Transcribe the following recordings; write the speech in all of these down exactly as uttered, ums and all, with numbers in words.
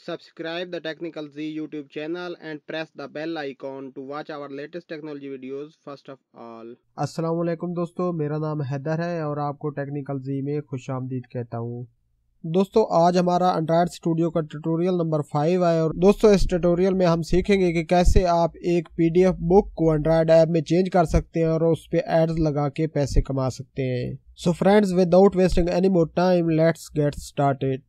Subscribe the Technical Z YouTube channel and press the bell icon to watch our latest technology videos first of all. अस्सलाम वालेकुम दोस्तों, मेरा नाम हैदर है और आपको टेक्निकल जी में खुशामदीद कहता हूँ। दोस्तों आज हमारा एंड्रॉयड स्टूडियो का ट्यूटोरियल नंबर फाइव है और दोस्तों इस ट्यूटोरियल में हम सीखेंगे कि कैसे आप एक पीडीएफ बुक को एंड्रॉयड ऐप में चेंज कर सकते हैं और उस पर एड्स लगा के पैसे कमा सकते हैं। So friends, without wasting any more time, let's get started.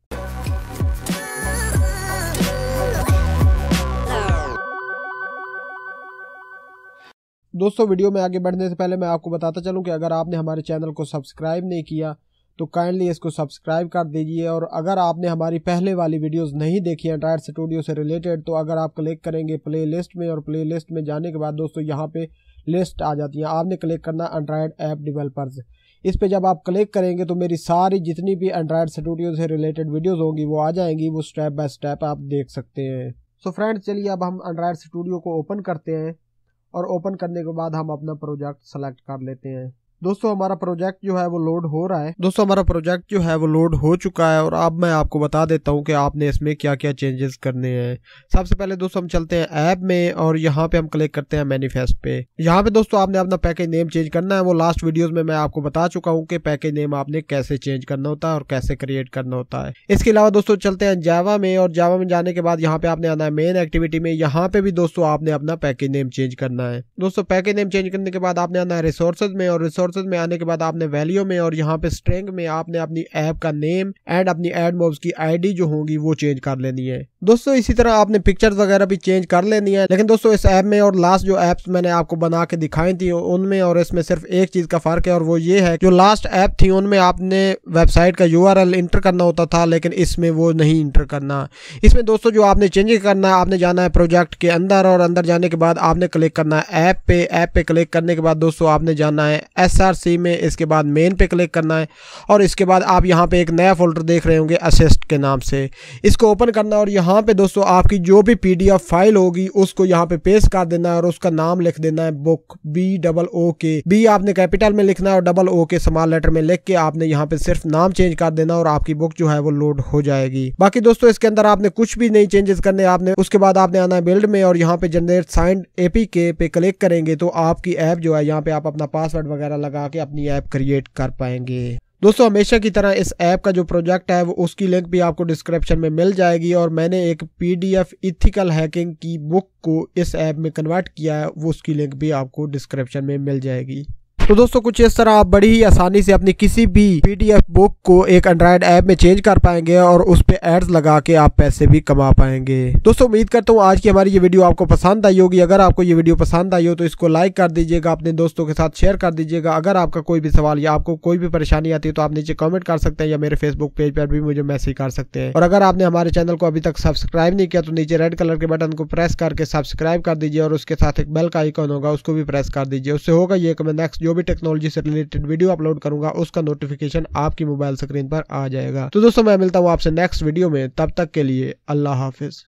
दोस्तों वीडियो में आगे बढ़ने से पहले मैं आपको बताता चलूं कि अगर आपने हमारे चैनल को सब्सक्राइब नहीं किया तो काइंडली इसको सब्सक्राइब कर दीजिए, और अगर आपने हमारी पहले वाली वीडियोस नहीं देखी एंड्रॉयड स्टूडियो से रिलेटेड तो अगर आप क्लिक करेंगे प्ले लिस्ट में, और प्ले लिस्ट में जाने के बाद दोस्तों यहाँ पे लिस्ट आ जाती है। आपने क्लिक करना एंड्रॉयड ऐप डेवलपर्स। इस पे जब आप क्लिक करेंगे तो मेरी सारी जितनी भी एंड्रॉयड स्टूडियो से रिलेटेड वीडियोज़ होंगी वो आ जाएंगी, वो स्टेप बाय स्टेप आप देख सकते हैं। सो फ्रेंड्स चलिए अब हम एंड्रॉयड स्टूडियो को ओपन करते हैं और ओपन करने के बाद हम अपना प्रोजेक्ट सेलेक्ट कर लेते हैं। दोस्तों हमारा प्रोजेक्ट जो है वो लोड हो रहा है। दोस्तों हमारा प्रोजेक्ट जो है वो लोड हो चुका है और अब मैं आपको बता देता हूँ कि आपने इसमें क्या क्या चेंजेस करने हैं। सबसे पहले दोस्तों हम चलते हैं ऐप में और यहाँ पे हम क्लिक करते हैं मैनिफेस्ट पे। यहाँ पे दोस्तों आपने अपना पैकेज नेम चेंज करना है। वो लास्ट वीडियोस में मैं आपको बता चुका हूँ कि पैकेज नेम आपने कैसे चेंज करना होता है और कैसे क्रिएट करना होता है। इसके अलावा दोस्तों चलते हैं जावा में, और जावा में जाने के बाद यहाँ पे आपने आना है मेन एक्टिविटी में। यहाँ पे भी दोस्तों आपने अपना पैकेज नेम चेंज करना है। दोस्तों पैकेज नेम चेंज करने के बाद आपने आना है रिसोर्सेज में, और रिसोर्सेज में आने के बाद आपने वैल्यू में और यहाँ पे स्ट्रिंग में आपने अपनी ऐप का नेम एंड अपनी एड मॉब्स की आईडी जो होगी वो चेंज कर लेनी है। दोस्तों इसी तरह आपने पिक्चर्स वगैरह भी चेंज कर लेनी है। लेकिन दोस्तों इस ऐप में और लास्ट जो ऐप्स मैंने आपको बना के दिखाई थी उनमें और इसमें सिर्फ एक चीज का फर्क है, और वो ये है जो लास्ट ऐप थी उनमें आपने वेबसाइट का यूआरएल इंटर करना होता था, लेकिन इसमें वो नहीं इंटर करना। इसमें दोस्तों जो आपने चेंज करना है, आपने जाना है प्रोजेक्ट के अंदर, और अंदर जाने के बाद आपने क्लिक करना है ऐप पे। ऐप पे क्लिक करने के बाद दोस्तों आपने जाना है एस आर सी में, इसके बाद मेन पे क्लिक करना है, और इसके बाद आप यहाँ पे एक नया फोल्डर देख रहे होंगे असिस्ट के नाम से, इसको ओपन करना। और यहाँ पे दोस्तों आपकी जो भी पीडीएफ फाइल होगी उसको यहाँ पे पेस्ट कर देना है और उसका नाम लिख देना है बुक, बी डबल ओ के। बी आपने कैपिटल में लिखना है और डबल ओ के स्मॉल लेटर में लिख के आपने यहाँ पे सिर्फ नाम चेंज कर देना और आपकी बुक जो है वो लोड हो जाएगी। बाकी दोस्तों इसके अंदर आपने कुछ भी नहीं चेंजेस करने आपने। उसके बाद आपने आना है बिल्ड में, और यहाँ पे जनरेट साइंड एपीके पे क्लिक करेंगे तो आपकी ऐप जो है यहाँ पे आप अपना पासवर्ड वगैरह लगा के अपनी ऐप क्रिएट कर पाएंगे। दोस्तों हमेशा की तरह इस ऐप का जो प्रोजेक्ट है वो उसकी लिंक भी आपको डिस्क्रिप्शन में मिल जाएगी, और मैंने एक पीडीएफ इथिकल हैकिंग की बुक को इस ऐप में कन्वर्ट किया है, वो उसकी लिंक भी आपको डिस्क्रिप्शन में मिल जाएगी। तो दोस्तों कुछ इस तरह आप बड़ी ही आसानी से अपनी किसी भी पीडीएफ बुक को एक एंड्रॉयड ऐप में चेंज कर पाएंगे और उस पे एड्स लगा के आप पैसे भी कमा पाएंगे। दोस्तों उम्मीद करता हूँ आज की हमारी ये वीडियो आपको पसंद आई होगी। अगर आपको ये वीडियो पसंद आई हो तो इसको लाइक कर दीजिएगा, अपने दोस्तों के साथ शेयर कर दीजिएगा। अगर आपका कोई भी सवाल या आपको कोई भी परेशानी आती है तो आप नीचे कॉमेंट कर सकते हैं या मेरे फेसबुक पेज पर भी मुझे मैसेज कर सकते हैं। और अगर आपने हमारे चैनल को अभी तक सब्सक्राइब नहीं किया तो नीचे रेड कलर के बटन को प्रेस करके सब्सक्राइब कर दीजिए, और उसके साथ एक बेल का आइकॉन होगा उसको भी प्रेस कर दीजिए। उससे होगा ये कि मैं नेक्स्ट जो भी टेक्नोलॉजी से रिलेटेड वीडियो अपलोड करूंगा उसका नोटिफिकेशन आपकी मोबाइल स्क्रीन पर आ जाएगा। तो दोस्तों मैं मिलता हूं आपसे नेक्स्ट वीडियो में, तब तक के लिए अल्लाह हाफिज।